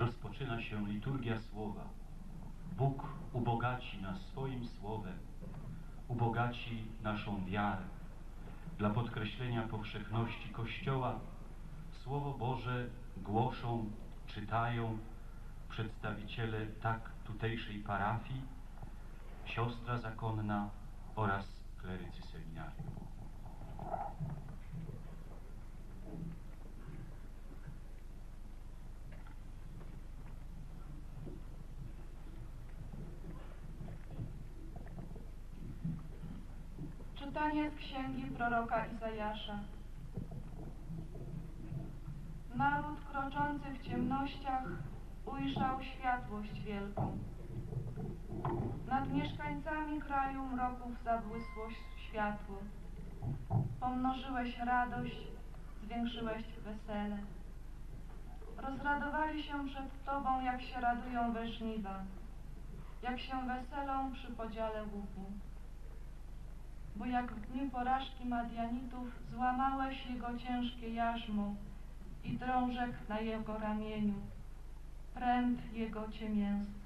rozpoczyna się liturgia Słowa. Bóg ubogaci nas swoim Słowem, ubogaci naszą wiarę. Dla podkreślenia powszechności Kościoła Słowo Boże głoszą, czytają przedstawiciele tak tutejszej parafii, siostra zakonna oraz klerycy seminarium. Czytanie z księgi proroka Izajasza. Naród kroczący w ciemnościach ujrzał światłość wielką. Nad mieszkańcami kraju mroków zabłysło światło. Pomnożyłeś radość, zwiększyłeś wesele. Rozradowali się przed Tobą, jak się radują we żniwa, jak się weselą przy podziale łuku. Bo jak w dniu porażki Madianitów złamałeś jego ciężkie jarzmo i drążek na jego ramieniu, pręt jego ciemięsty.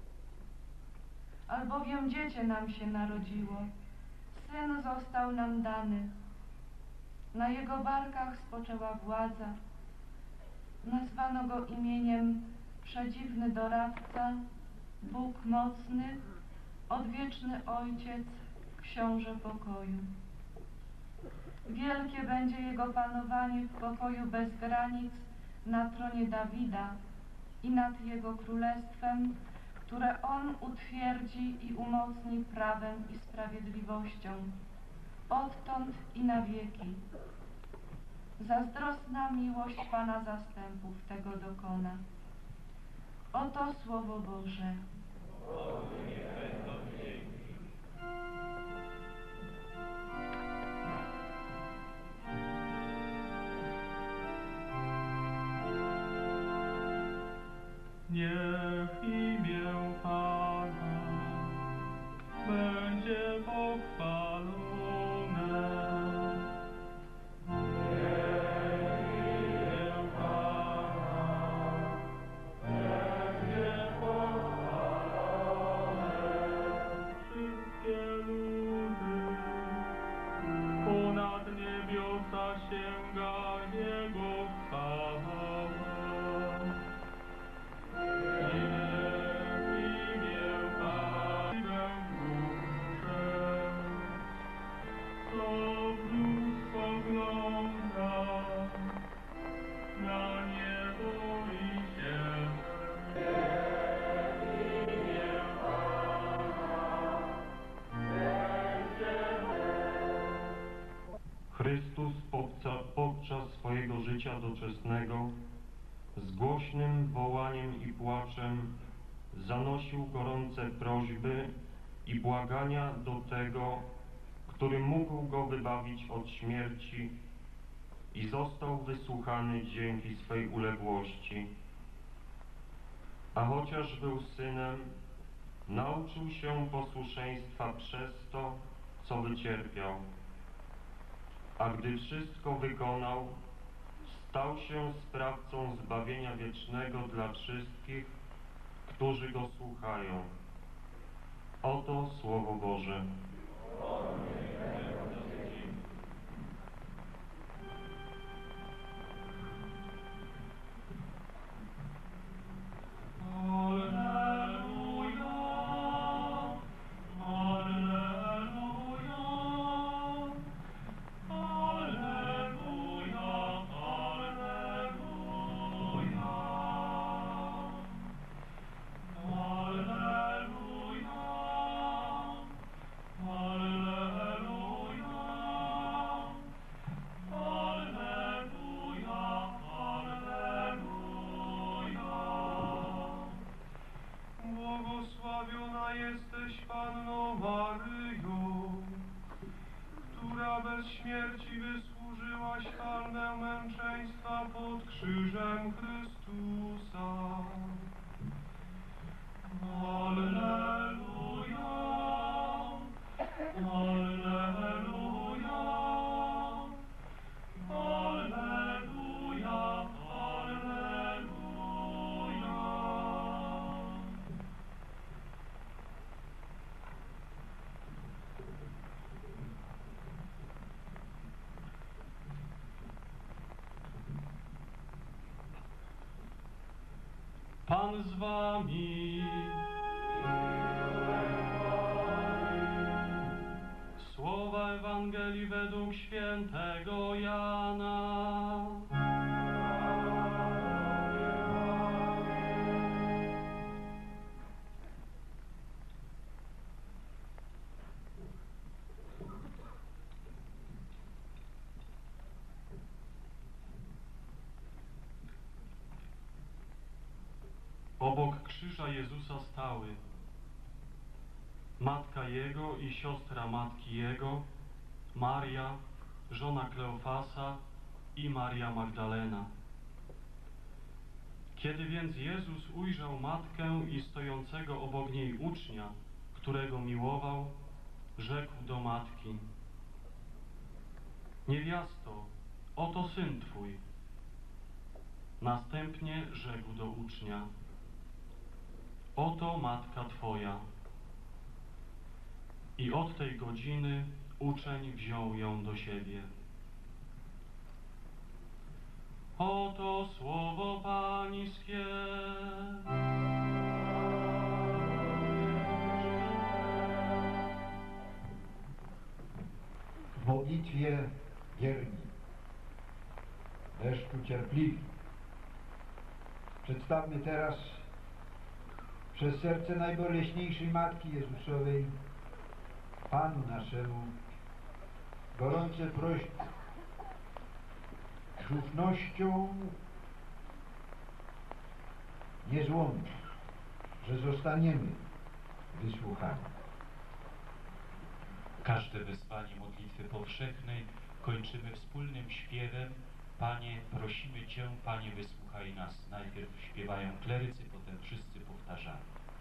Albowiem dziecię nam się narodziło, syn został nam dany. Na jego barkach spoczęła władza. Nazwano go imieniem Przedziwny Doradca, Bóg Mocny, Odwieczny Ojciec, Książę Pokoju. Wielkie będzie jego panowanie w pokoju bez granic na tronie Dawida i nad jego królestwem, które on utwierdzi i umocni prawem i sprawiedliwością, odtąd i na wieki. Zazdrosna miłość Pana zastępów tego dokona. Oto Słowo Boże. Niech imię Pana będzie pochwalone. Niech imię Pana będzie pochwalone. Wszystkie ludy, ponad niebiosa sięga Jego chwała. Chrystus podczas swojego życia doczesnego z głośnym wołaniem i płaczem zanosił gorące prośby i błagania do tego, który mógł go wybawić od śmierci i został wysłuchany dzięki swej uległości. A chociaż był synem, nauczył się posłuszeństwa przez to, co wycierpiał. A gdy wszystko wykonał, stał się sprawcą zbawienia wiecznego dla wszystkich, którzy go słuchają. Oto Słowo Boże. Błogosławiona jesteś Panno Maryjo, która bez śmierci wysłużyłaś karę męczeństwa pod krzyżem Chrystusa. Alleluja, alleluja, alleluja, alleluja. Pan z wami. Słowa Ewangelii według świętego Jana. Obok krzyża Jezusa stały matka Jego i siostra matki Jego, Maria, żona Kleofasa i Maria Magdalena. Kiedy więc Jezus ujrzał matkę i stojącego obok niej ucznia, którego miłował, rzekł do matki: Niewiasto, oto syn Twój. Następnie rzekł do ucznia: Oto matka Twoja. I od tej godziny uczeń wziął ją do siebie. Oto słowo Pańskie. W modlitwie wierni, deszczu cierpliwi. Przedstawmy teraz przez serce najboleśniejszej Matki Jezusowej, Panu naszemu, gorące prośby z ufnością niezłomną, że zostaniemy wysłuchani. Każde wezwanie modlitwy powszechnej kończymy wspólnym śpiewem: Panie, prosimy Cię, Panie, wysłuchaj nas. Najpierw śpiewają klerycy, potem wszyscy powtarzamy.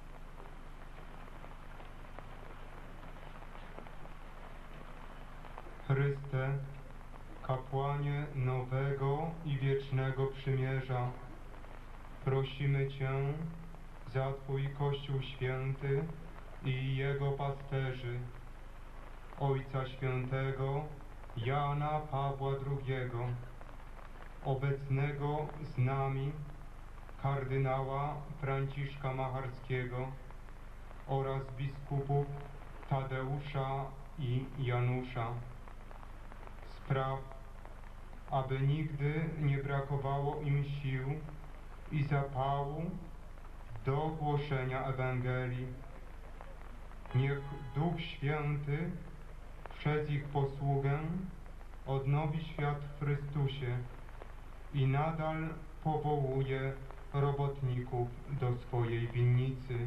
Chryste, kapłanie nowego i wiecznego przymierza, prosimy Cię za Twój Kościół święty i jego pasterzy, Ojca Świętego Jana Pawła II, obecnego z nami kardynała Franciszka Macharskiego oraz biskupów Tadeusza i Janusza. Spraw, aby nigdy nie brakowało im sił i zapału do głoszenia Ewangelii. Niech Duch Święty przez ich posługę odnowi świat w Chrystusie i nadal powołuje robotników do swojej winnicy.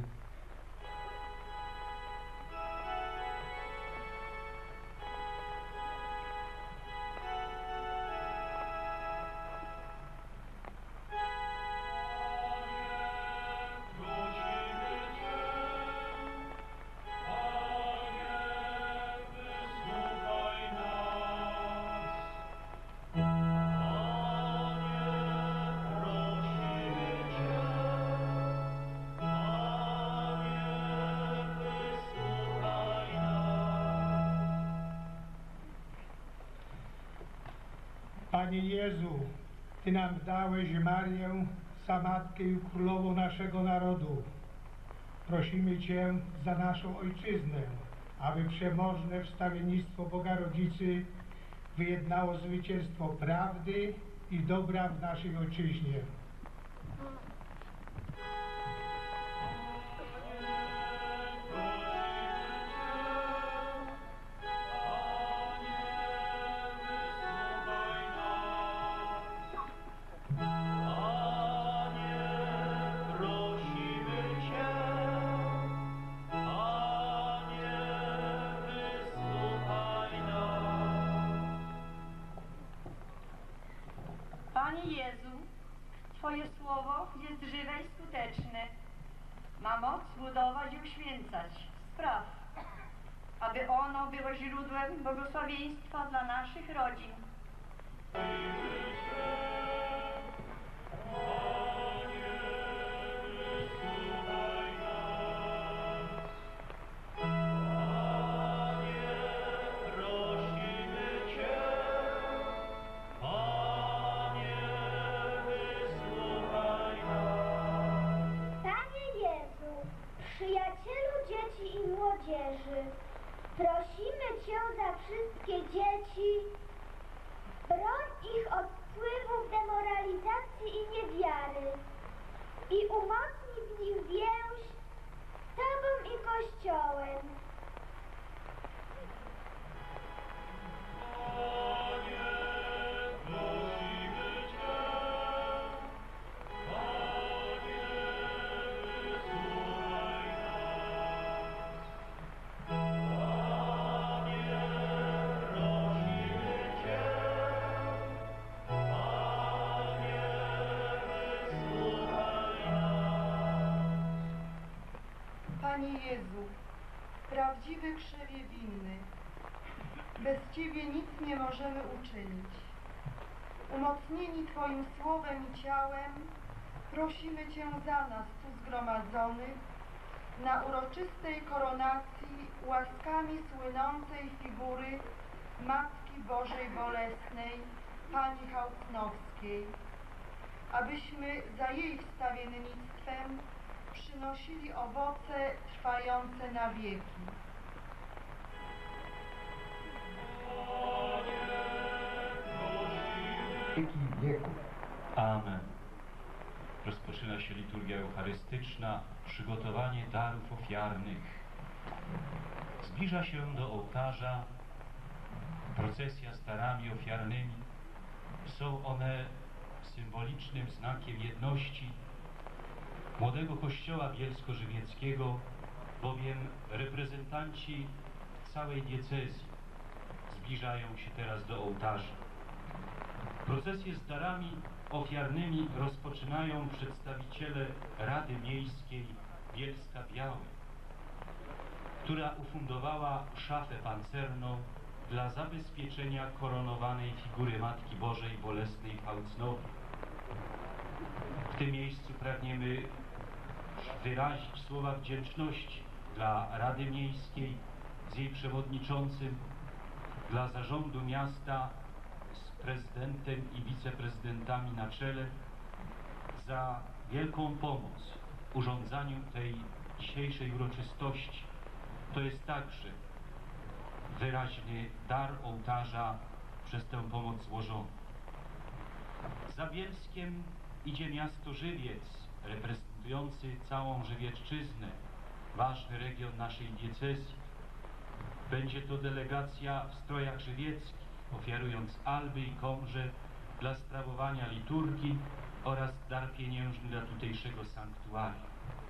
Panie Jezu, Ty nam dałeś Marię za Matkę i Królową naszego narodu. Prosimy Cię za naszą Ojczyznę, aby przemożne wstawiennictwo Boga Rodzicy wyjednało zwycięstwo prawdy i dobra w naszej Ojczyźnie. Panie Jezu, Twoje słowo jest żywe i skuteczne. Ma moc budować i uświęcać. Spraw, aby ono było źródłem błogosławieństwa dla naszych rodzin. i umocnij w nich więź Tobą i Kościołem. Panie Jezu, prawdziwy krzewie winny, bez Ciebie nic nie możemy uczynić. Umocnieni Twoim słowem i ciałem, prosimy Cię za nas tu zgromadzonych, na uroczystej koronacji łaskami słynącej figury Matki Bożej Bolesnej, Pani Hałcnowskiej, abyśmy za jej wstawiennictwem przynosili owoce trwające na wieki. Wieki wieków. Amen. Rozpoczyna się liturgia eucharystyczna, przygotowanie darów ofiarnych. Zbliża się do ołtarza procesja z darami ofiarnymi. Są one symbolicznym znakiem jedności Młodego Kościoła Bielsko-Żywieckiego, bowiem reprezentanci całej diecezji zbliżają się teraz do ołtarza. Procesję z darami ofiarnymi rozpoczynają przedstawiciele Rady Miejskiej Bielska-Białej, która ufundowała szafę pancerną dla zabezpieczenia koronowanej figury Matki Bożej Bolesnej w Hałcnowie. W tym miejscu pragniemy wyrazić słowa wdzięczności dla Rady Miejskiej z jej przewodniczącym, dla zarządu miasta z prezydentem i wiceprezydentami na czele za wielką pomoc w urządzaniu tej dzisiejszej uroczystości. To jest także wyraźny dar ołtarza przez tę pomoc złożoną. Za Bielskiem idzie miasto Żywiec, reprezentujący całą Żywiecczyznę, ważny region naszej diecezji. Będzie to delegacja w strojach żywieckich, ofiarując alby i komrze dla sprawowania liturgii oraz dar pieniężny dla tutejszego sanktuarium.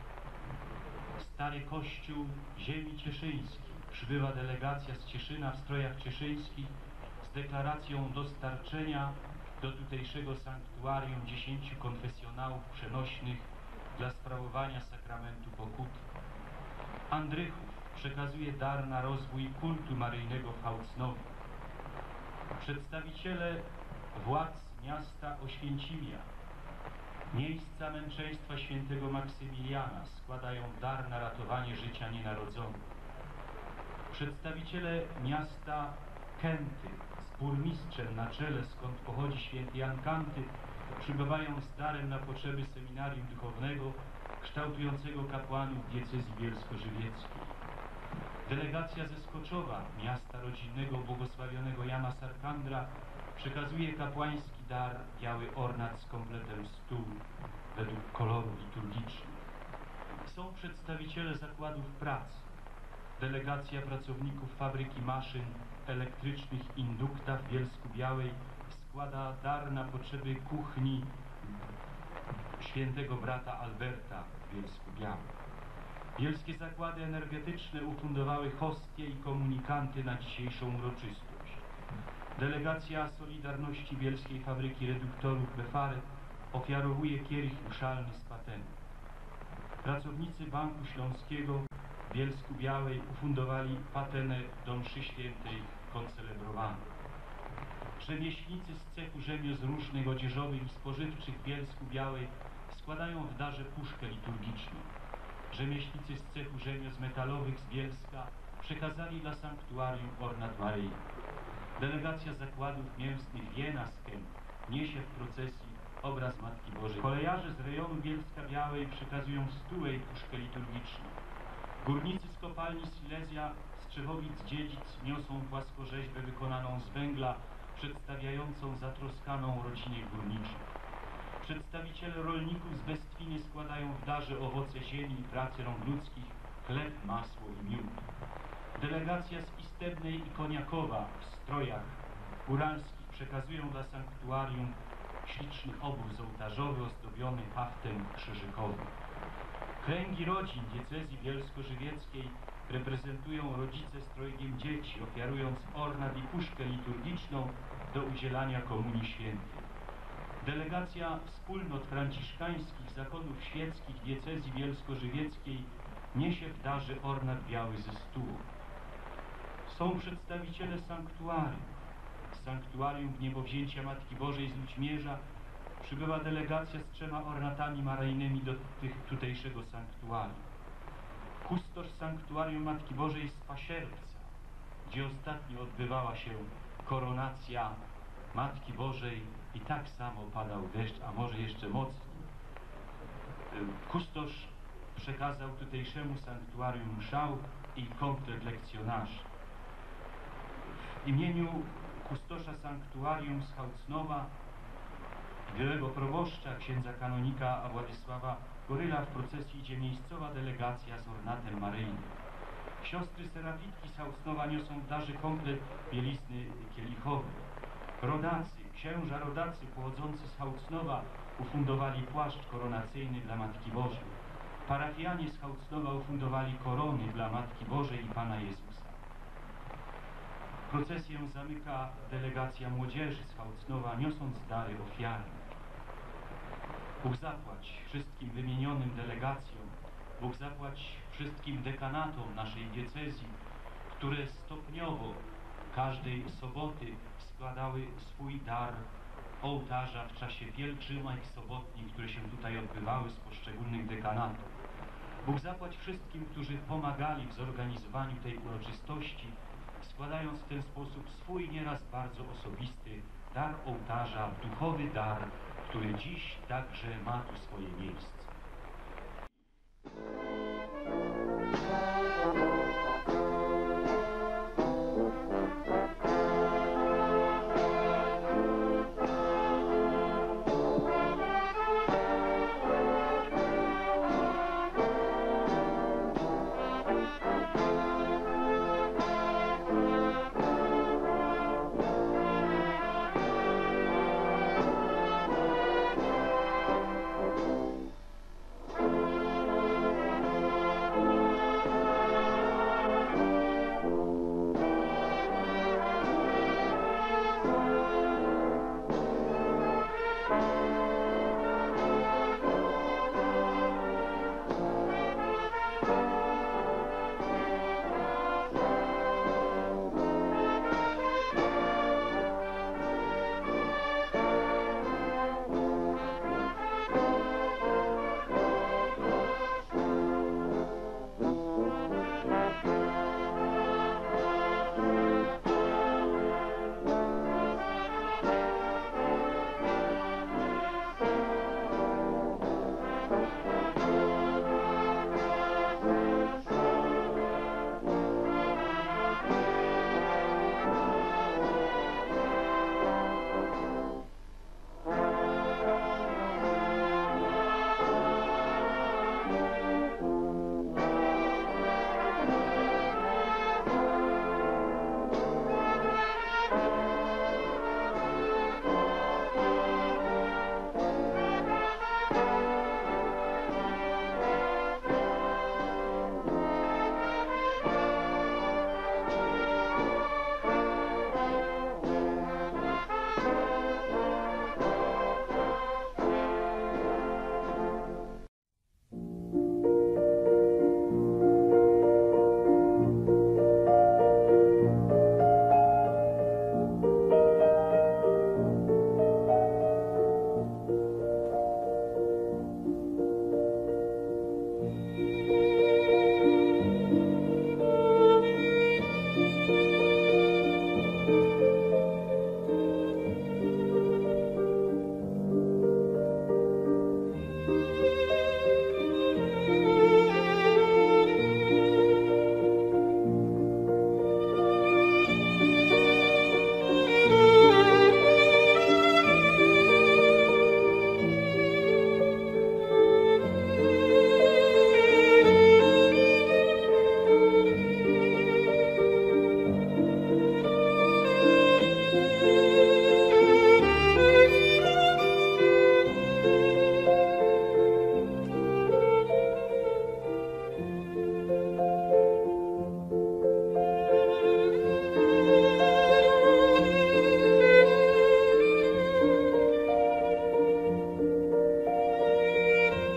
Stary Kościół ziemi cieszyńskiej. Przybywa delegacja z Cieszyna w strojach cieszyńskich z deklaracją dostarczenia do tutejszego sanktuarium 10 konfesjonałów przenośnych dla sprawowania sakramentu pokuty. Andrychów przekazuje dar na rozwój kultu maryjnego w Hałcnowie. Przedstawiciele władz miasta Oświęcimia, miejsca męczeństwa świętego Maksymiliana składają dar na ratowanie życia nienarodzonych. Przedstawiciele miasta Kęty z burmistrzem na czele, skąd pochodzi święty Jan Kanty, przybywają z darem na potrzeby seminarium duchownego kształtującego kapłanów diecezji bielsko-żywieckiej. Delegacja ze Skoczowa, miasta rodzinnego błogosławionego Jana Sarkandra, przekazuje kapłański dar, biały ornat z kompletem stół według koloru liturgicznych. Są przedstawiciele zakładów pracy. Delegacja pracowników fabryki maszyn elektrycznych Indukta w Bielsku-Białej składa dar na potrzeby kuchni świętego brata Alberta w Bielsku-Białej. Bielskie zakłady energetyczne ufundowały hostie i komunikanty na dzisiejszą uroczystość. Delegacja Solidarności Bielskiej Fabryki Reduktorów Befary ofiarowuje kielich mszalny z pateną. Pracownicy Banku Śląskiego w Bielsku-Białej ufundowali patenę do mszy świętej koncelebrowanej. Rzemieślnicy z cechu rzemiosł różnych odzieżowych i spożywczych w Bielsku-Białej składają w darze puszkę liturgiczną. Rzemieślnicy z cechu rzemiosł metalowych z Bielska przekazali dla sanktuarium ornat Maryi. Delegacja zakładów mięsnych Wiena z Kęt niesie w procesji obraz Matki Bożej. Kolejarze z rejonu Bielska-Białej przekazują stółę i puszkę liturgiczną. Górnicy z kopalni Silesia z Czechowic-Dziedzic niosą płaskorzeźbę wykonaną z węgla, przedstawiającą zatroskaną rodzinę górniczych. Przedstawiciele rolników z Bestwiny składają w darze owoce ziemi i pracy rąk ludzkich, chleb, masło i miód. Delegacja z Istebnej i Koniakowa w strojach góralskich przekazują dla sanktuarium śliczny obóz ołtarzowy ozdobiony haftem krzyżykowym. Kręgi rodzin diecezji bielsko-żywieckiej reprezentują rodzice z trojgiem dzieci, ofiarując ornat i puszkę liturgiczną do udzielania Komunii Świętej. Delegacja wspólnot franciszkańskich zakonów świeckich diecezji bielsko-żywieckiej niesie w darze ornat biały ze stół. Są przedstawiciele sanktuarium. Z sanktuarium Wniebowzięcia Matki Bożej z Ludźmierza przybywa delegacja z 3 ornatami maryjnymi do tutejszego sanktuarium. Kustosz sanktuarium Matki Bożej z Pasierbca, gdzie ostatnio odbywała się koronacja Matki Bożej i tak samo padał deszcz, a może jeszcze mocniej. Kustosz przekazał tutejszemu sanktuarium mszał i komplet lekcjonarzy. W imieniu kustosza sanktuarium z Hałcnowa, byłego proboszcza, księdza kanonika Władysława Goryla, w procesji idzie miejscowa delegacja z ornatem maryjnym. Siostry serafitki z Hałcnowa niosą w darze komplet bielizny kielichowej. Rodacy, księża rodacy pochodzący z Hałcnowa ufundowali płaszcz koronacyjny dla Matki Bożej. Parafianie z Hałcnowa ufundowali korony dla Matki Bożej i Pana Jezusa. Procesję zamyka delegacja młodzieży z Hałcnowa, niosąc dary ofiarne. Bóg zapłać wszystkim wymienionym delegacjom, Bóg zapłać wszystkim dekanatom naszej diecezji, które stopniowo każdej soboty składały swój dar ołtarza w czasie pielgrzymek sobotnich, które się tutaj odbywały z poszczególnych dekanatów. Bóg zapłać wszystkim, którzy pomagali w zorganizowaniu tej uroczystości, składając w ten sposób swój nieraz bardzo osobisty dar ołtarza, duchowy dar, który dziś także ma tu swoje miejsce.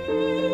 Thank you.